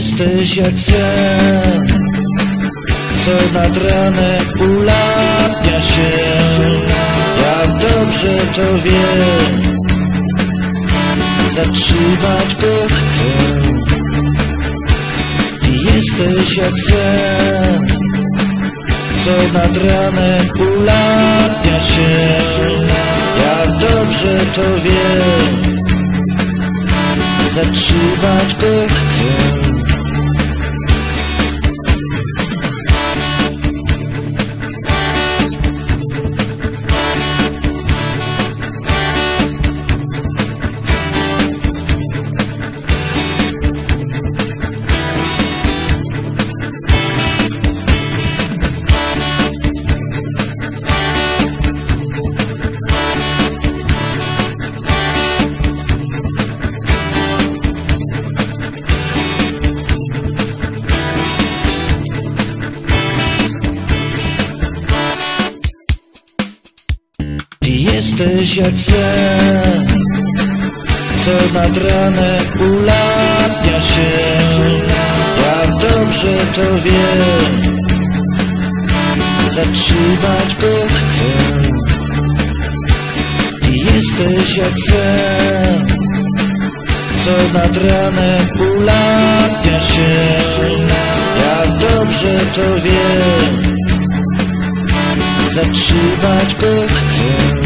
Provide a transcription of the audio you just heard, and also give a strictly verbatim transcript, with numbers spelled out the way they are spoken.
Jesteś jak sen, co nad ranem ulatnia się. Ja dobrze to wiem, zatrzymać go chcę. Jesteś jak sen, co nad ranem ulatnia się. Ja dobrze to wiem, zatrzymać go chcę. Jesteś jak sen, co nad ranem ulatnia się. Ja dobrze to wiem, zatrzymać go chcę. Jesteś jak sen, co nad ranem ulatnia się. Ja dobrze to wiem, zatrzymać go chcę.